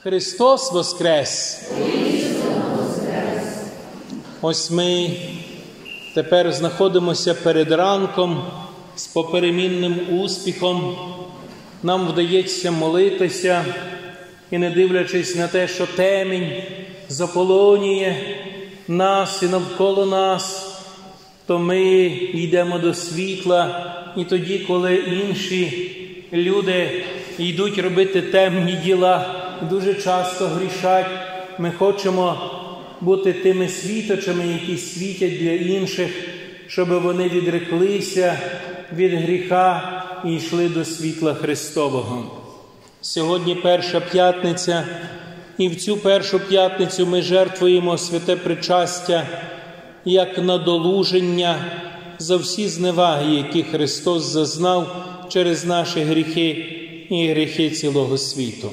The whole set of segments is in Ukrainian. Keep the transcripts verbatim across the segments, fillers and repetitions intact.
Христос воскрес! Ось ми тепер знаходимося перед ранком з поперемінним успіхом. Нам вдається молитися, і не дивлячись на те, що темінь заполонює нас і навколо нас, то ми йдемо до світла, і тоді, коли інші люди йдуть робити темні діла, дуже часто грішать, ми хочемо бути тими світочами, які світять для інших, щоб вони відреклися від гріха і йшли до світла Христового. Сьогодні перша п'ятниця, і в цю першу п'ятницю ми жертвуємо святе причастя як надолуження за всі зневаги, які Христос зазнав через наші гріхи і гріхи цілого світу.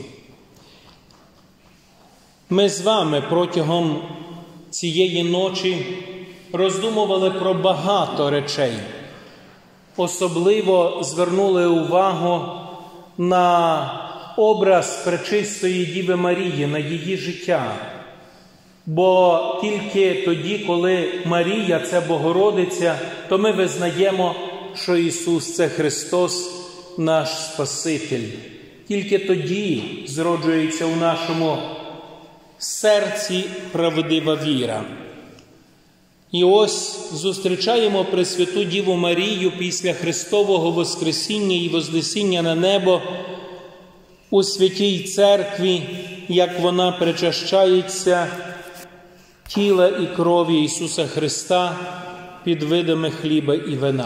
Ми з вами протягом цієї ночі роздумували про багато речей. Особливо звернули увагу на образ Пречистої Діви Марії, на її життя. Бо тільки тоді, коли Марія – це Богородиця, то ми визнаємо, що Ісус – це Христос, наш Спаситель. Тільки тоді зроджується у нашому серці правдива віра. І ось зустрічаємо Пресвяту Діву Марію після Христового Воскресіння і Вознесіння на небо у Святій Церкві, як вона причащається тіла і крові Ісуса Христа під видами хліба і вина.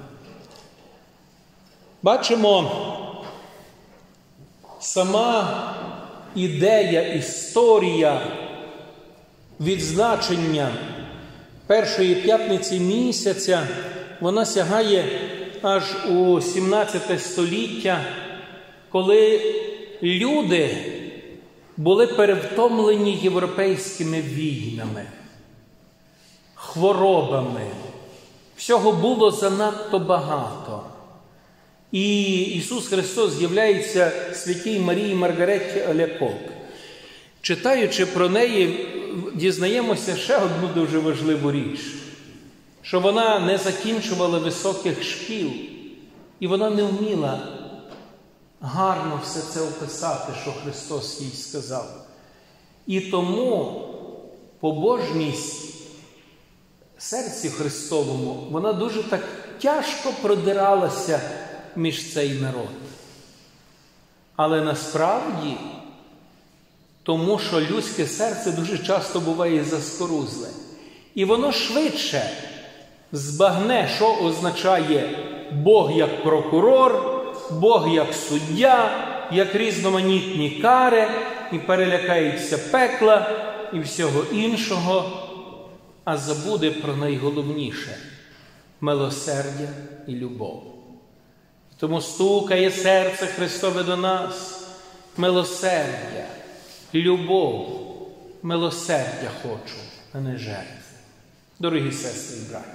Бачимо, сама ідея, історія відзначення першої п'ятниці місяця, вона сягає аж у сімнадцяте століття, коли люди були перевтомлені європейськими війнами, хворобами. Всього було занадто багато. І Ісус Христос з'являється святій Марії Маргареті Алякок. Читаючи про неї, дізнаємося ще одну дуже важливу річ, що вона не закінчувала високих шкіл, і вона не вміла гарно все це описати, що Христос їй сказав. І тому побожність серці Христовому, вона дуже так тяжко продиралася між цей народ. Але насправді, тому що людське серце дуже часто буває заскорузле. І воно швидше збагне, що означає Бог як прокурор, Бог як суддя, як різноманітні кари, і перелякається пекла і всього іншого, а забуде про найголовніше – милосердя і любов. Тому стукає серце Христове до нас. Милосердя, любов, милосердя хочу, а не жертви. Дорогі сестри і браття.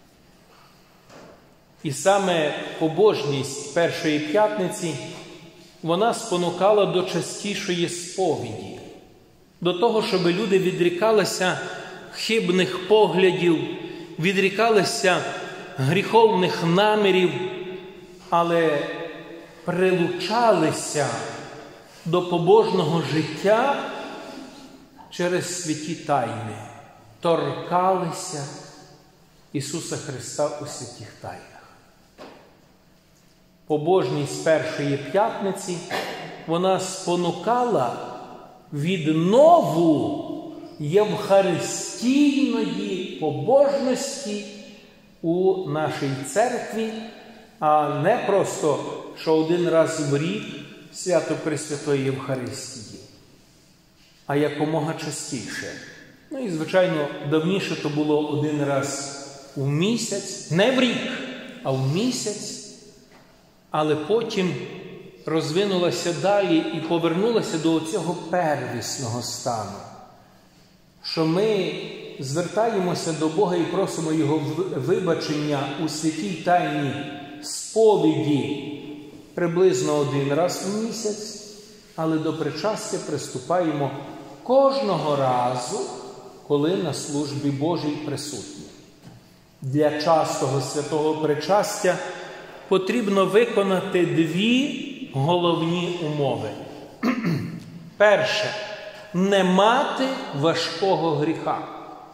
І саме побожність першої п'ятниці, вона спонукала до частішої сповіді, до того, щоб люди відрікалися хибних поглядів, відрікалися гріховних намірів, але прилучалися до побожного життя через святі тайни, торкалися Ісуса Христа у святих тайнах. Побожність першої п'ятниці, вона спонукала віднову євхаристійної побожності у нашій церкві, а не просто, що один раз в рік свято Пресвятої Євхаристії, а якомога частіше. Ну і, звичайно, давніше то було один раз у місяць, не в рік, а в місяць, але потім розвинулася далі і повернулася до цього первісного стану, що ми звертаємося до Бога і просимо Його вибачення у святій тайні сповіді приблизно один раз у місяць, але до причастя приступаємо кожного разу, коли на службі Божій присутні. Для частого святого причастя потрібно виконати дві головні умови. Перше – не мати важкого гріха.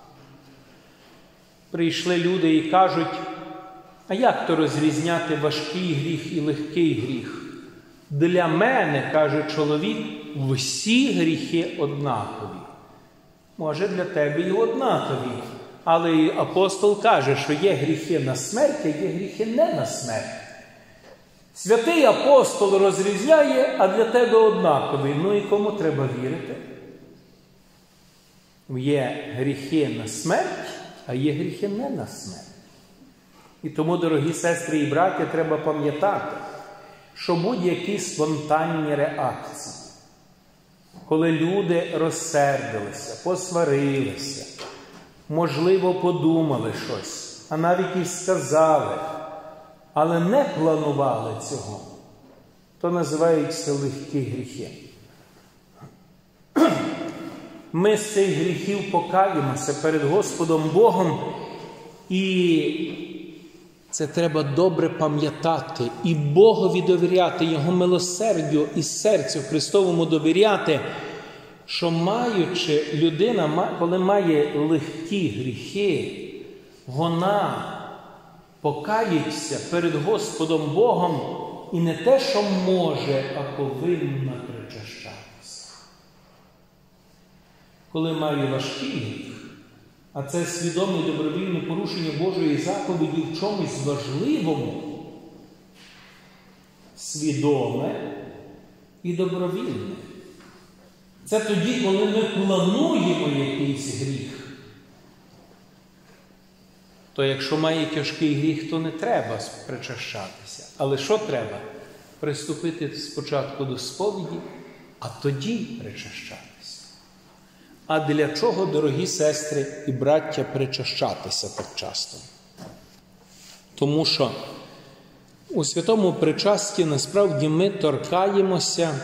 Прийшли люди і кажуть, а як то розрізняти важкий гріх і легкий гріх? Для мене, каже чоловік, всі гріхи однакові. Може, для тебе і однакові. Але і апостол каже, що є гріхи на смерть, а є гріхи не на смерть. Святий апостол розрізняє, а для тебе однаковий. Ну і кому треба вірити? Є гріхи на смерть, а є гріхи не на смерть. І тому, дорогі сестри і браті, треба пам'ятати, що будь-які спонтанні реакції, коли люди розсердилися, посварилися, можливо, подумали щось, а навіть і сказали, але не планували цього, то називаються легкі гріхи. Ми з цих гріхів покаємося перед Господом Богом, і це треба добре пам'ятати, і Богові довіряти, Його милосердю і серцю Христовому довіряти, що маючи людина, коли має легкі гріхи, вона покається перед Господом Богом і не те, що може, а повинна причащатися. Коли має важкий гріх, а це свідоме і добровільне порушення Божої заповіді в чомусь важливому, свідоме і добровільне. Це тоді, коли ми плануємо якийсь гріх. То якщо має тяжкий гріх, то не треба причащатися. Але що треба? Приступити спочатку до сповіді, а тоді причащатися. А для чого, дорогі сестри і браття, причащатися так часто? Тому що у святому причасті насправді ми торкаємося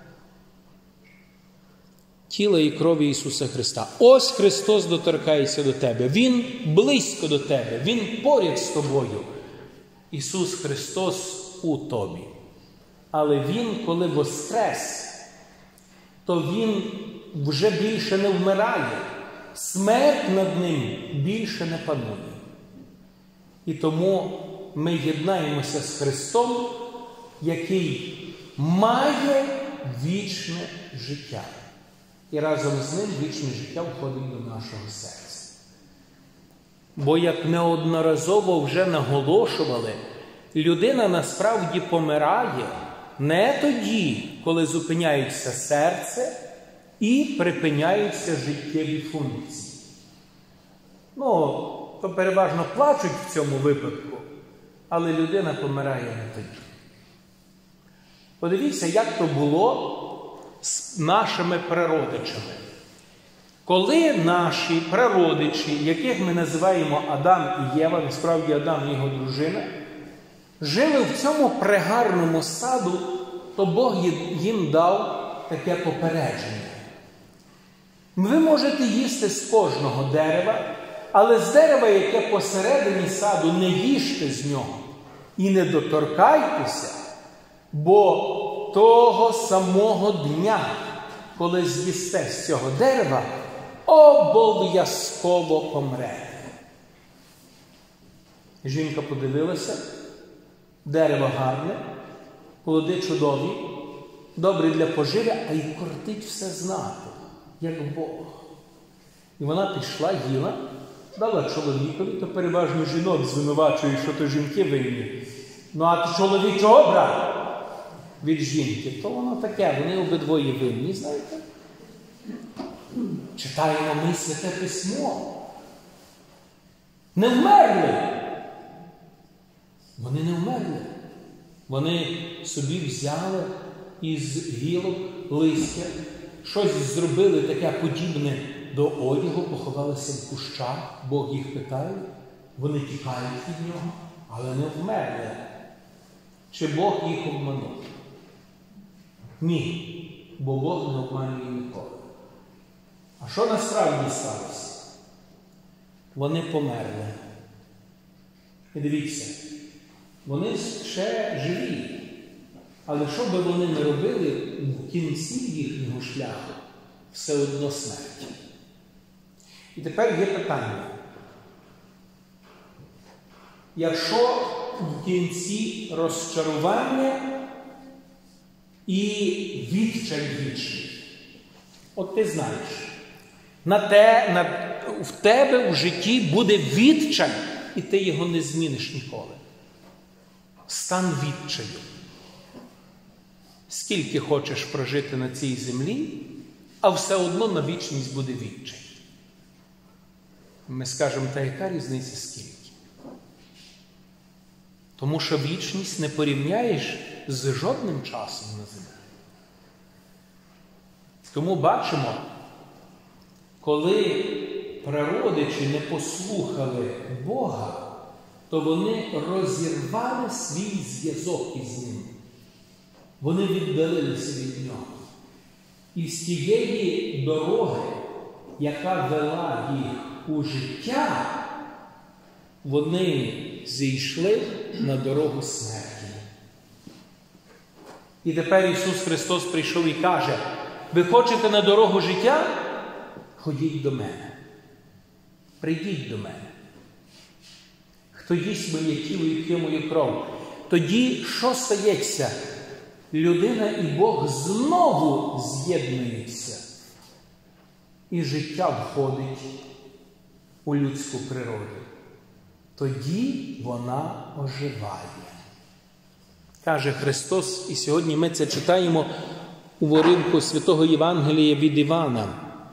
тіла і крові Ісуса Христа. Ось Христос доторкається до тебе. Він близько до тебе. Він поряд з тобою. Ісус Христос у тобі. Але Він, коли воскрес, то Він вже більше не вмирає. Смерть над Ним більше не панує. І тому ми єднаємося з Христом, який має вічне життя. І разом з Ним вічне життя входить до нашого серця. Бо, як неодноразово вже наголошували, людина насправді помирає не тоді, коли зупиняється серце і припиняються життєві функції. Ну, то переважно плачуть в цьому випадку, але людина помирає не тоді. Подивіться, як то було з нашими прародичами. Коли наші прародичі, яких ми називаємо Адам і Єва, насправді Адам і його дружина, жили в цьому прегарному саду, то Бог їм дав таке попередження. Ви можете їсти з кожного дерева, але з дерева, яке посередині саду, не їжте з нього і не доторкайтеся, бо того самого дня, коли з'їсте з цього дерева, обов'язково помрете. Жінка подивилася, дерево гарне, плоди чудові, добрі для поживи, а й кортить все знати, як Бог. І вона пішла, їла, дала чоловікові, то переважно жінок звинувачують, що то жінки винні. Ну а ти чоловік чого брав від жінки? То воно таке, вони обидвоє винні, знаєте. Читаємо ми Святе Письмо. Не вмерли. Вони не вмерли. Вони собі взяли із гілок листя, щось зробили таке подібне до одягу, поховалися в кущах, Бог їх питає, вони тікають від нього, але не вмерли. Чи Бог їх обманув? Ні. бо Бог не обманює ніколи. А що насправді сталося? Вони померли. І дивіться, вони ще живі. Але що би вони не робили, в кінці їхнього шляху все одно смерть. І тепер є питання. Якщо в кінці розчарування і відчай вічний, от ти знаєш, на те, на, в тебе в житті буде відчай, і ти його не зміниш ніколи. Стан відчаю. Скільки хочеш прожити на цій землі, а все одно на вічність буде відчай. Ми скажемо, та яка різниця скільки? Тому що вічність не порівняєш з жодним часом на землі. Тому бачимо, коли прародичі не послухали Бога, то вони розірвали свій зв'язок із Ним. Вони віддалилися від Нього. І з тієї дороги, яка вела їх у життя, вони зійшли на дорогу смерті. І тепер Ісус Христос прийшов і каже, ви хочете на дорогу життя? Ходіть до мене. Прийдіть до мене. Хто їсть моє тіло і п'є мою кров. Тоді що стається? Людина і Бог знову з'єднуються. І життя входить у людську природу. Тоді вона оживає. Каже Христос, і сьогодні ми це читаємо у уривку Святого Євангелія від Івана.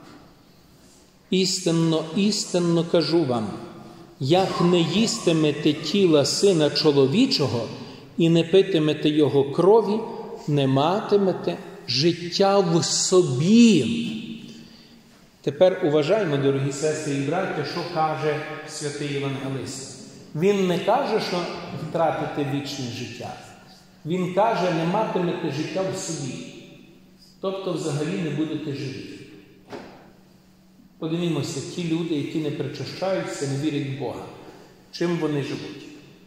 Істинно, істинно кажу вам, як не їстимете тіла Сина Чоловічого і не питимете Його крові, не матимете життя в собі. Тепер уважаємо, дорогі сестри і браття, що каже святий Євангелист. Він не каже, що втратите вічне життя. Він каже, не матимете життя в собі. Тобто взагалі не будете живі. Подивімося, ті люди, які не причащаються, не вірять в Бога. Чим вони живуть?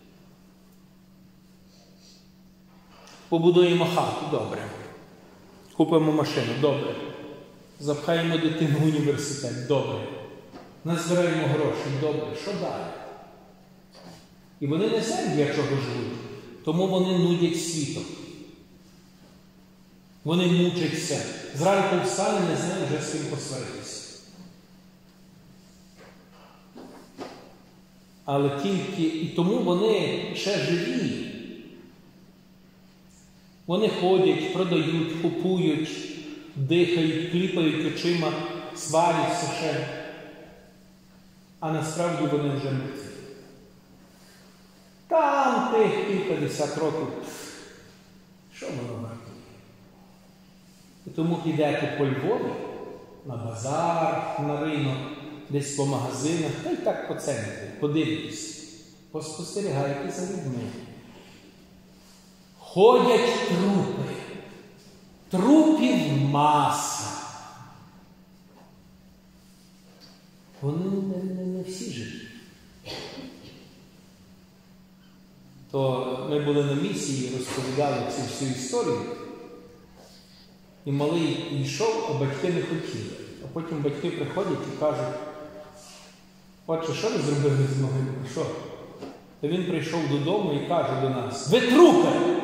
Побудуємо хату, добре. Купимо машину, добре. Запхаємо дитину в університет, добре. Назбираємо гроші, добре. Що далі? І вони не знають, для чого живуть. Тому вони нудять світом. Вони мучаться. Зранку встали, не знають вже з ким посваритися. Але тільки, і тому вони ще живі. Вони ходять, продають, купують, дихають, кліпають очима, сваряться ще. А насправді вони вже мертві. Там тих кількадесят років. Що воно вартує? І тому підете по Львові, на базар, на ринок, десь по магазинах, та й так по центрі, подивитесь, поспостерігайте за людьми. Ходять трупи. Трупів маса. Вони не, не, не всі живі. То ми були на місії, розповідали цю всю історію. І малий йшов, а батьки не хотіли. А потім батьки приходять і кажуть, отче, що ви зробили з могилою? Що? Та він прийшов додому і каже до нас, ви трупи!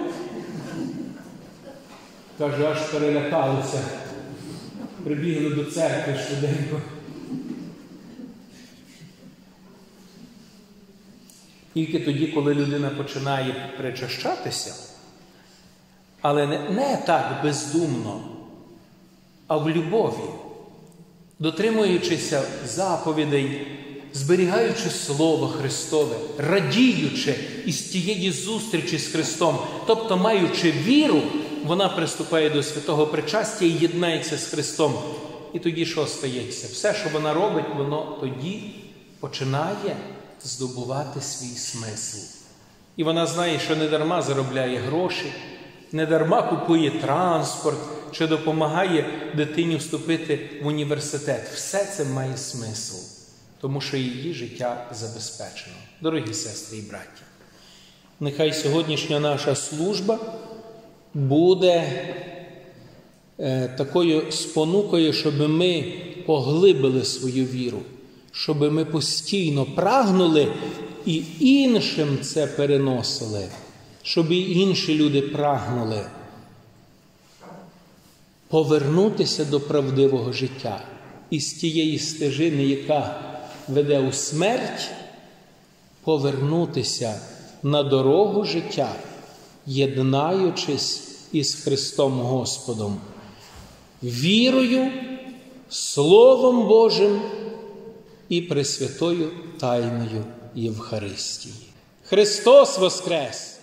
Каже, аж перелякалися. Прибігли до церкви швиденько. Тільки тоді, коли людина починає причащатися, але не, не так бездумно, а в любові, дотримуючися заповідей, зберігаючи Слово Христове, радіючи із тієї зустрічі з Христом, тобто маючи віру, вона приступає до святого причастя і єднається з Христом. І тоді що стається? Все, що вона робить, воно тоді починає здобувати свій смисл. І вона знає, що не дарма заробляє гроші, не дарма купує транспорт чи допомагає дитині вступити в університет. Все це має смисл, тому що її життя забезпечено. Дорогі сестри і браті, нехай сьогоднішня наша служба буде е, такою спонукою, щоб ми поглибили свою віру, щоб ми постійно прагнули і іншим це переносили, щоб і інші люди прагнули повернутися до правдивого життя із тієї стежини, яка веде у смерть, повернутися на дорогу життя, єднаючись із Христом Господом, вірою, Словом Божим і пресвятою тайною Євхаристії. Христос воскрес!